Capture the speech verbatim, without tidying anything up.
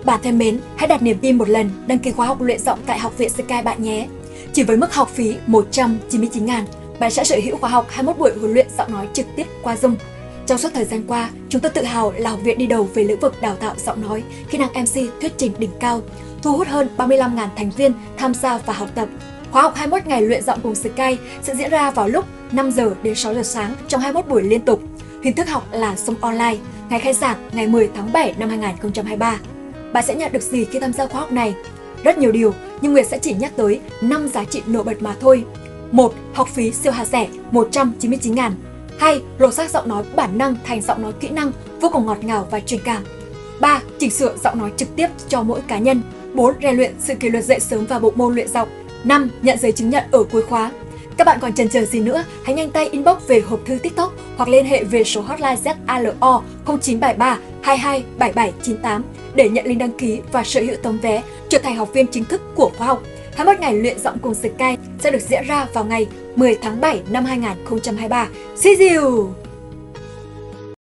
Bạn thân mến, hãy đặt niềm tin một lần đăng ký khóa học luyện giọng tại Học viện Sky bạn nhé. Chỉ với mức học phí một trăm chín mươi chín nghìn, bạn sẽ sở hữu khóa học hai mươi mốt buổi huấn luyện giọng nói trực tiếp qua Zoom. Trong suốt thời gian qua, chúng tôi tự hào là học viện đi đầu về lĩnh vực đào tạo giọng nói, kỹ năng em xê, thuyết trình đỉnh cao, thu hút hơn ba mươi lăm nghìn thành viên tham gia và học tập. Khóa học hai mươi mốt ngày luyện giọng cùng Sky sẽ diễn ra vào lúc năm giờ đến sáu giờ sáng trong hai mươi mốt buổi liên tục. Hình thức học là Zoom online, ngày khai giảng ngày mười tháng bảy năm hai nghìn không trăm hai mươi ba. Bạn sẽ nhận được gì khi tham gia khóa học này? Rất nhiều điều, nhưng Nguyệt sẽ chỉ nhắc tới năm giá trị nổi bật mà thôi. một. Học phí siêu hạt rẻ một trăm chín mươi chín nghìn. hai. Lột xác giọng nói bản năng thành giọng nói kỹ năng vô cùng ngọt ngào và truyền cảm. ba. Chỉnh sửa giọng nói trực tiếp cho mỗi cá nhân. bốn. Rèn luyện sự kỷ luật dậy sớm và bộ môn luyện giọng. năm. Nhận giấy chứng nhận ở cuối khóa. Các bạn còn chần chờ gì nữa, hãy nhanh tay inbox về hộp thư TikTok hoặc liên hệ về số hotline Z A L O không chín bảy ba hai hai bảy bảy chín tám để nhận link đăng ký và sở hữu tấm vé trở thành học viên chính thức của khóa học. hai mươi mốt ngày luyện giọng cùng Sky sẽ được diễn ra vào ngày mười tháng bảy năm hai nghìn không trăm hai mươi ba. See you!